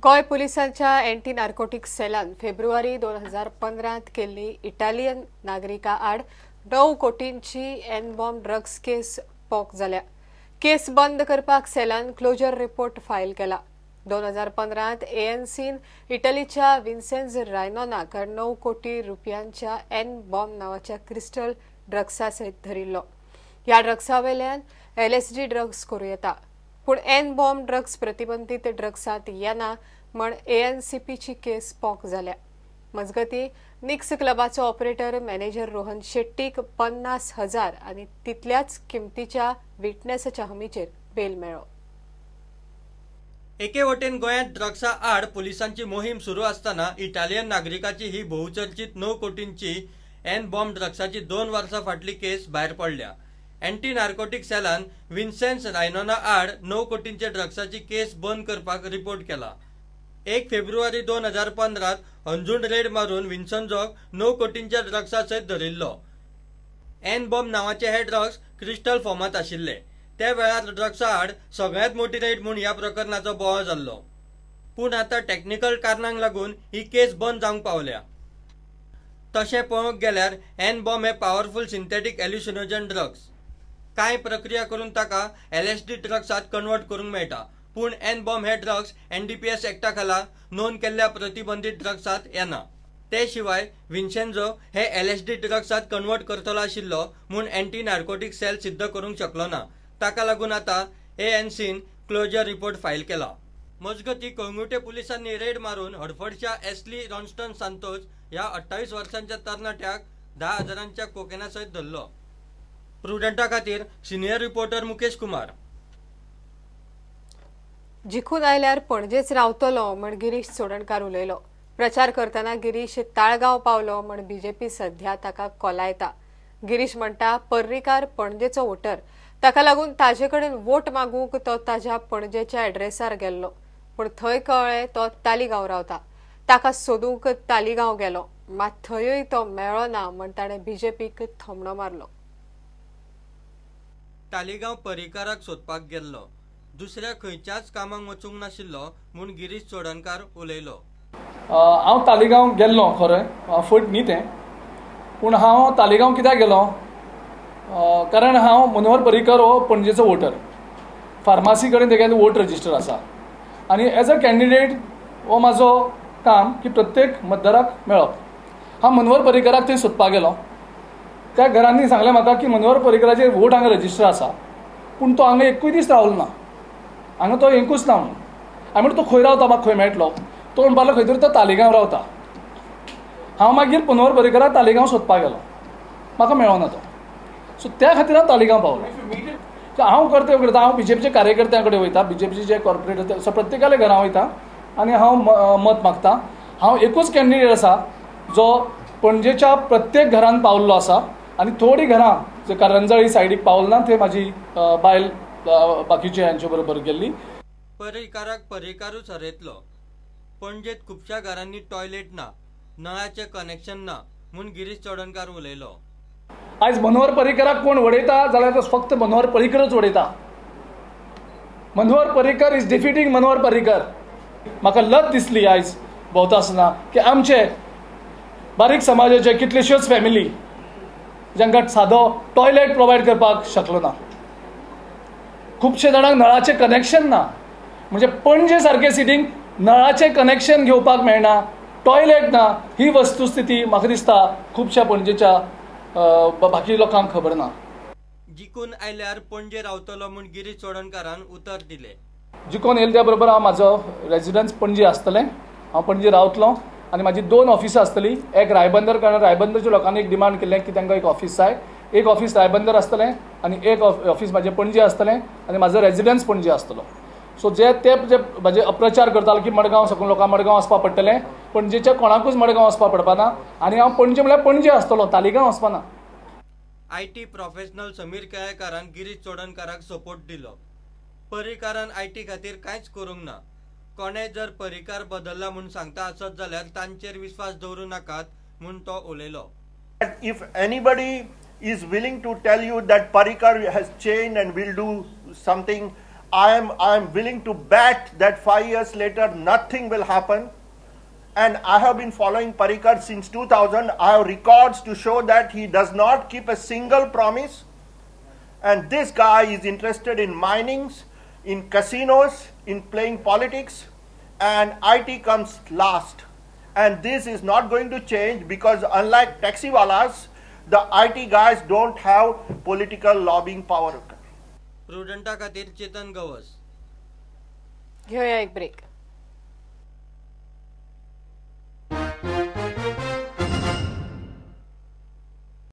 गोय पुलिसांच्या anti narcotics सेलान February 2015 केल्ली इटालियन नागरिका आड 9 कोटींची एन बॉम्ब ड्रग्स केस पोक जाल्या। केस बंद करपाक सेलान क्लोजर रिपोर्ट फायल केला। 2015 एएनसीन इटलीच्या विन्सेंज रायनोनाक 9 कोटी रुपयांच्या एन बॉम्ब नावाच्या क्रिस्टल ड्रग्सा सयत धरिल्लो। ह्या ड्रग्सावेल्यान LSD ड्रग्स करूं येता, पूण एन बॉम्ब ड्रग्स प्रतिबंधित ड्रग्सात येना म्हण ANCPची केस पोक जाल्या। मजगती निक्स क्लबाचो ऑपरेटर मॅनेजर रोहन शेट्टीक 50,000 आनी तितल्याच किमतीच्या विटनेसच्या हमीचेर बेल मेळ्ळो। एके वटेन गोंयांत ड्रग्सा आड पुलिसांची मोहीम सुरू असताना इटालियन नागरिकाची ही बहुचर्चित 9 कोटींची एन बॉम्ब ड्रग्साची 2 वर्सां फाटली केस भायर पडल्या। एंटी नार्कोटिक सेलान विन्सेंस रायनोना आड 9 कोटींच्या ड्रग्साची केस बंद करपाक रिपोर्ट केला। 1 फेब्रुवारी 2015 अंजून रेड मारून विन्सेंजोक 9 कोटींच्या ड्रग्सा सयत धरिल्लो। एन बॉम्ब नावाचे हे ड्रग्स क्रिस्टल फॉर्मात आशिल्ले। त्या वेळार ड्रग्सा आड सगळ्यात मोठी रेड म्हूण ह्या प्रकरणाचो बोवाळ जाल्लो, पूण आता टेक्निकल कारणांक लागून ही केस बंद जावंक पावल्या। तशें पळोवंक गेल्यार एन बॉम्ब हे पॉवरफुल सिंथेटिक एल्युसिनोजन ड्रग्स। कांय प्रक्रिया करून ताका LSD ड्रग्सात कन्वर्ट करूंक मेळटा, पूण एन बॉम्ब हे ड्रग्स NDPS एक्टा खाला नोंद केल्ल्या प्रतिबंधित ड्रग्सात येना। ते शिवाय विन्सेंजो हे LSD ड्रग्सात कन्वर्ट करतलो आशिल्लो म्हूण एंटी नार्कोटिक सेल सिद्ध करूंक शकलो ना। ताका लागून आता ANCन क्लोजर रिपोर्ट फायल केला। मजगती कळंगुटे पुलिसांनी रेड मारून हडफडच्या एस्ली रॉन्स्टन सांतोस ह्या 28 वर्सांच्या तरणाट्याक 10,000च्या कोकेना सयत धरलो। प्रुडंटा खातीर सिनियर रिपोर्टर मुकेश कुमार। जिखून आयल्यार पणजेच रावतलो म्हण गिरीश चोडणकार उलयलो। प्रचार करतना गिरीश ताळगांव पावलो म्हण BJP सध्या ताका कोलायता। गिरीश म्हणटा पर्रीकार पणजेचो वोटर, ताका लागून ताजे कडेन वोट मागूंक तो ताज्या पणजेच्या एड्रेसार गेल्लो, पूण थंय कळ्ळें तो तालिगांव रावता। ताका सोदूंक तालिगांव गेलो, मात थंयूय तो मेळ्ळो ना म्हण ताणें BJPक थोमणो मारलो। तालिगांव पर्रीकाराक सोदपाक गेल्लो, दुसऱ्या खंयच्याच कामाक वचूंक नाशिल्लो म्हूण गिरीश चोडणकार उलयलो। हांव तालिगांव गेल्लो खरें, फट न्ही तें, पूण हांव तालिगांव कित्याक गेलो कारण हांव मनोहर पर्रीकर हो पणजेचो वोटर। फार्मासी कडेन तेगेलें वोट रजिस्टर आसा आनी एज अ कॅन्डिडेट हो म्हाजो काम की प्रत्येक मतदाराक मेळप। हांव मनोहर पर्रीकराक थंय सोदपाक गेलो। त्या घरांनी सांगलें म्हाका की मनोहर पर्रीकराचें वोट हांगा रजिस्टर आसा, पूण तो हांगा एकूय दीस रावलो ना, हांगा तो येंकूच ना म्हणून। हांवें म्हणून तो खंय रावता, म्हाका खंय मेळटलो? तो म्हणपाक खंय तरी तो तालिगांव रावता। हांव मागीर मनोहर पर्रीकराक तालिगांव सोदपाक गेलो, म्हाका मेळ्ळो ना तो। सो त्या खातीर हांव तालिगांव पावलो। हांव कर्तव्य करता, हांव BJPचे कार्यकर्त्यां कडेन वयता, BJPचे जे कॉर्पोरेटर आसा प्रत्येकाल्या घरां वयता आनी हांव मत मागता। हांव एकूच कॅन्डिडेट आसा जो पणजेच्या प्रत्येक घरान पावल्लो आसा आनी थोडी घरां जे करंजळी सायडीक पावल ना थंय म्हाजी बायल बाकीच्या हांचे बरोबर गेल्ली। पर्रीकाराक पर्रीकारूच हरयतलो। पणजेत खुबश्या घरांनी टॉयलेट ना, नळाचें कनेक्शन ना म्हूण गिरीश चोडणकार उलयलो। आयज मनोहर पर्रीकराक कोण वडयता जाल्यार तो फक्त मनोहर पर्रीकरच वडयता। Manohar Parrikar is defeating Manohar Parrikar. म्हाका लज दिसली आयज भोंवता आसतना की आमचे बारीक समाजाचे कितलेश्योच फॅमिली जांकां सादो टॉयलेट प्रोवायड करपाक शकलो ना। खुबशे जाणांक नळाचें कनेक्शन ना, म्हणजे पणजे सारके सिटींक नळाचें कनेक्शन घेवपाक मेळना, टॉयलेट ना। ही वस्तुस्थिती म्हाका दिसता खुबश्या पणजेच्या बाकी लोकांक खबर ना। जिखून आयल्यार पणजे रावतलो म्हूण गिरीश चोडणकारान उतर दिलें। जिखून येयले त्या बरोबर हांव म्हाजो रेजिडन्स पणजे आसतलें, हांव पणजे रावतलों आनी म्हाजी 2 ऑफिसां आसतलीं। एक रायबंदर, कारण रायबंदरच्या लोकांनी एक डिमांड केल्लें की तांकां एक ऑफिस जाय। एक ऑफिस रायबंदर आसतलें आनी एक ऑफिस म्हाजें पणजे आसतलें आनी म्हाजो रेजिडन्स पणजे आसतलो। सो जे म्हाजे अप्रचार करताले की मडगांव साकून लोकांक मडगांव वचपा पडटलें, पणजेच्या कोणाकूच मडगांव वचपा पडपाना आनी हांव पणजे म्हळ्यार पणजे आसतलो, तालिगांव वचपाना। IT प्रोफेशनल समीर केळेकारान गिरीश चोडणकाराक सपोर्ट दिलो। पर्रीकारान IT खातीर कांयच करूंक ना। कोणें जर पर्रीकार बदलला म्हूण सांगता आसत जाल्यार तांचेर विश्वास दवरूं नाकात म्हूण तो उलयलो। If anybody is willing to tell you that Parrikar has changed and will do something I am willing to bet that 5 years later nothing will happen. And I have been following Parrikar since 2000. I have records to show that he does not keep a single promise. And this guy is interested in minings, in casinos, in playing politics, and IT comes last. And this is not going to change because unlike taxiwalas, the IT guys don't have political lobbying power. प्रुडंटा खातीर चेतन गवस. घेऊया एक break.